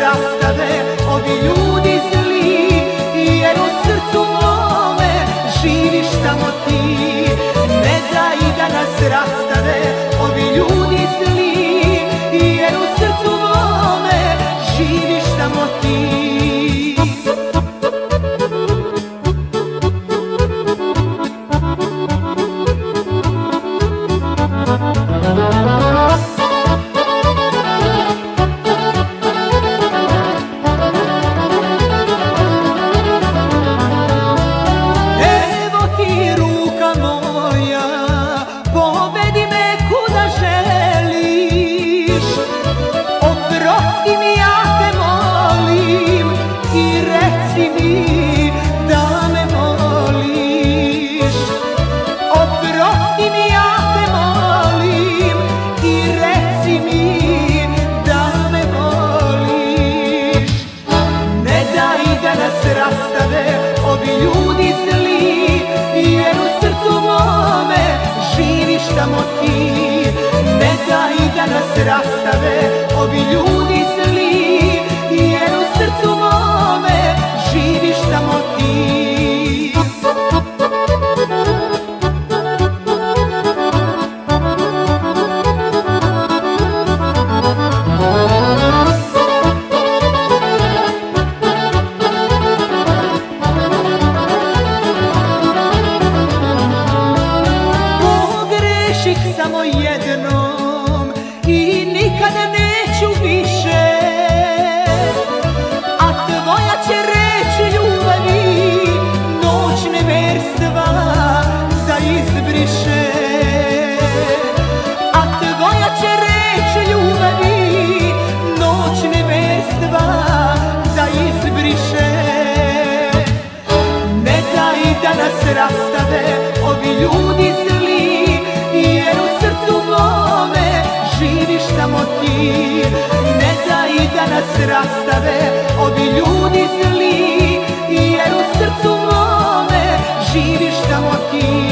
rastave ovi ljudi zli, jer u srcu mome živiš samo ti. Ne daj da nas rastave ovi ljudi zli, jer u srcu mome živiš samo ti. Rastave ovi ljudi zli, jer u srcu mome živiš samo ti. Ne daj da nas rastave ovi ljudi zli, jer u srcu mome živiš samo ti. Samo jednom i nikada neću više, a tvoja će reč ljubavi noć neverstva da izbriše. A tvoja će reč ljubavi noć neverstva da izbriše. Ne daj da nas rastave ovi ljudi zli, jer u srcu mome živiš samo ti. Ne daj da nas rastave ovi ljudi zli, jer u srcu mome živiš samo ti.